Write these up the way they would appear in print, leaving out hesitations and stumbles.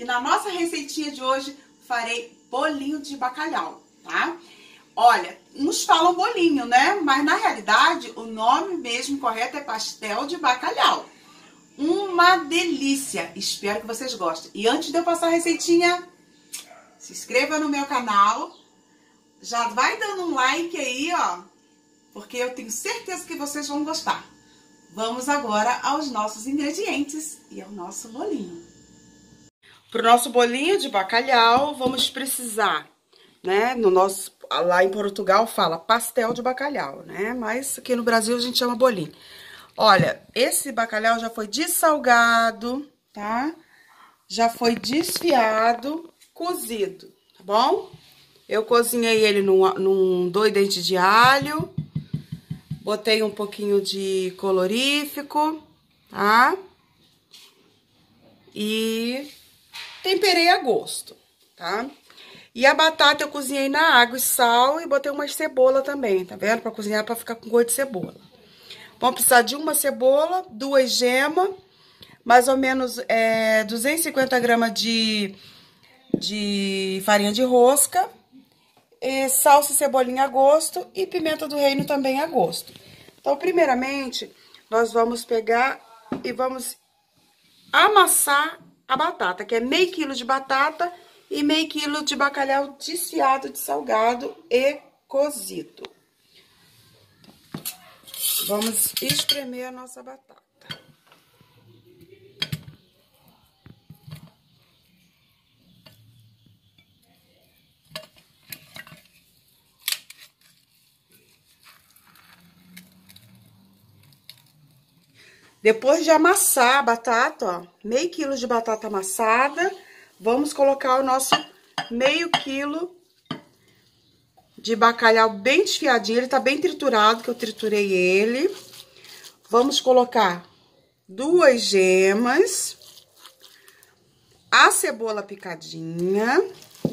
E na nossa receitinha de hoje, farei bolinho de bacalhau, tá? Olha, uns falam bolinho, né? Mas na realidade, o nome mesmo correto é pastel de bacalhau. Uma delícia! Espero que vocês gostem. E antes de eu passar a receitinha, se inscreva no meu canal. Já vai dando um like aí, ó, porque eu tenho certeza que vocês vão gostar. Vamos agora aos nossos ingredientes e ao nosso bolinho. Para o nosso bolinho de bacalhau, vamos precisar, né, lá em Portugal fala pastel de bacalhau, né, mas aqui no Brasil a gente chama bolinho. Olha, esse bacalhau já foi dessalgado, tá? Já foi desfiado, cozido, tá bom? Eu cozinhei ele num 2 dentes de alho, botei um pouquinho de colorífico, tá? E temperei a gosto, tá? E a batata eu cozinhei na água e sal e botei uma cebola também, tá vendo? Pra cozinhar, pra ficar com gosto de cebola. Vamos precisar de uma cebola, 2 gemas, mais ou menos 250 gramas de farinha de rosca, salsa e cebolinha a gosto e pimenta do reino também a gosto. Então, primeiramente, nós vamos pegar e vamos amassar a batata, que é meio quilo de batata e meio quilo de bacalhau desfiado, dessalgado e cozido. Vamos espremer a nossa batata. Depois de amassar a batata, ó, meio quilo de batata amassada, vamos colocar o nosso meio quilo de bacalhau bem desfiadinho, ele tá bem triturado, que eu triturei ele. Vamos colocar 2 gemas, a cebola picadinha,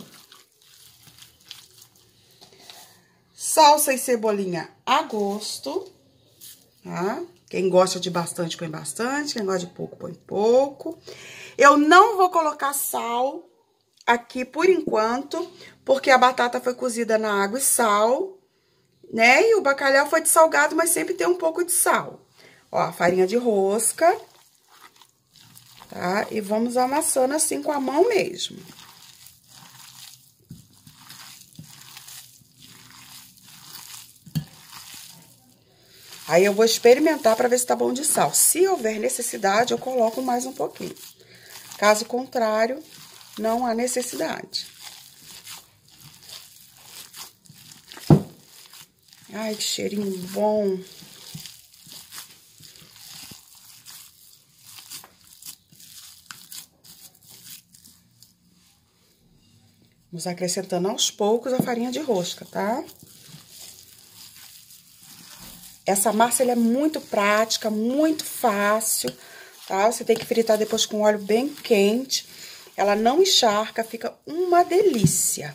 salsa e cebolinha a gosto, tá? Quem gosta de bastante, põe bastante. Quem gosta de pouco, põe pouco. Eu não vou colocar sal aqui por enquanto, porque a batata foi cozida na água e sal, né? E o bacalhau foi dessalgado, mas sempre tem um pouco de sal. Ó, farinha de rosca, tá? E vamos amassando assim com a mão mesmo. Aí, eu vou experimentar para ver se tá bom de sal. Se houver necessidade, eu coloco mais um pouquinho. Caso contrário, não há necessidade. Ai, que cheirinho bom. Vamos acrescentando aos poucos a farinha de rosca, tá? Essa massa, ela é muito prática, muito fácil, tá? Você tem que fritar depois com óleo bem quente. Ela não encharca, fica uma delícia.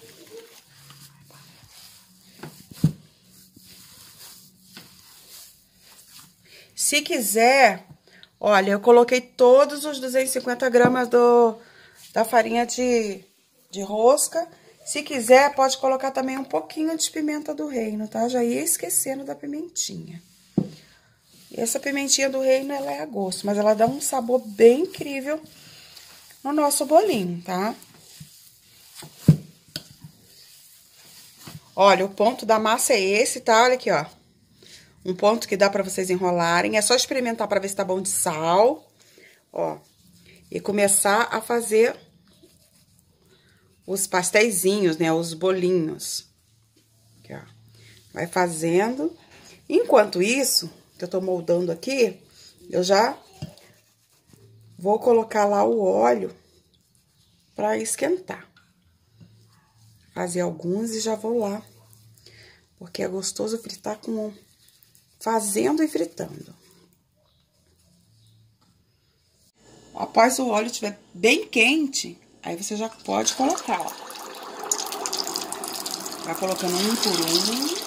Se quiser, olha, eu coloquei todos os 250 gramas da farinha de rosca. Se quiser, pode colocar também um pouquinho de pimenta do reino, tá? Já ia esquecendo da pimentinha. E essa pimentinha do reino, ela é a gosto, mas ela dá um sabor bem incrível no nosso bolinho, tá? Olha, o ponto da massa é esse, tá? Olha aqui, ó. Um ponto que dá pra vocês enrolarem. É só experimentar pra ver se tá bom de sal, ó. E começar a fazer os pasteizinhos, né? Os bolinhos. Aqui, ó. Vai fazendo. Enquanto isso, que eu tô moldando aqui, eu já vou colocar lá o óleo pra esquentar. Fazer alguns e já vou lá. Porque é gostoso fritar fazendo e fritando. Após o óleo estiver bem quente, aí você já pode colocar, ó. Vai colocando um por um.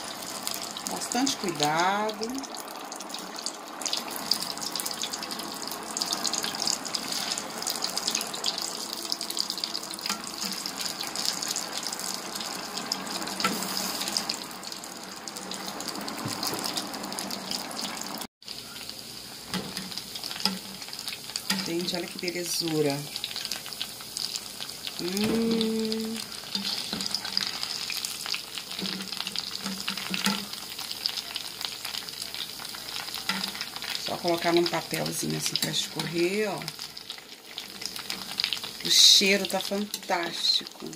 Bastante cuidado. gente, olha que belezura. Só colocar num papelzinho assim pra escorrer, ó. O cheiro tá fantástico.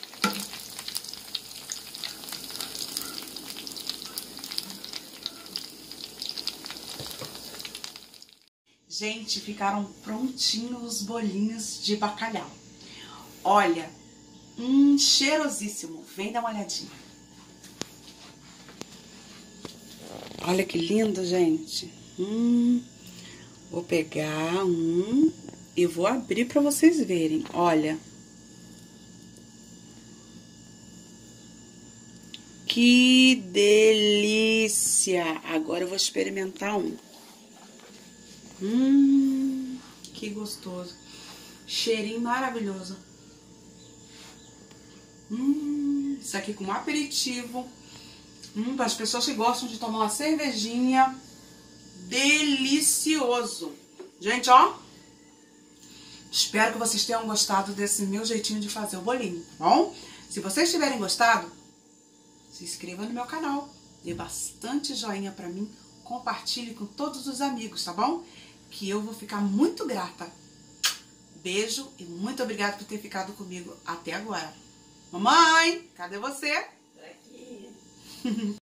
Gente, ficaram prontinhos os bolinhos de bacalhau. Olha, cheirosíssimo. Vem dar uma olhadinha. Olha que lindo, gente. Vou pegar e vou abrir para vocês verem. Olha. Que delícia! Agora eu vou experimentar um. Que gostoso. Cheirinho maravilhoso. Isso aqui com um aperitivo. Para as pessoas que gostam de tomar uma cervejinha. Delicioso. Gente, ó. Espero que vocês tenham gostado desse meu jeitinho de fazer o bolinho, tá bom? Se vocês tiverem gostado, se inscreva no meu canal. Dê bastante joinha pra mim. Compartilhe com todos os amigos, tá bom? Que eu vou ficar muito grata. Beijo e muito obrigada por ter ficado comigo até agora. Mamãe, cadê você? Tô aqui.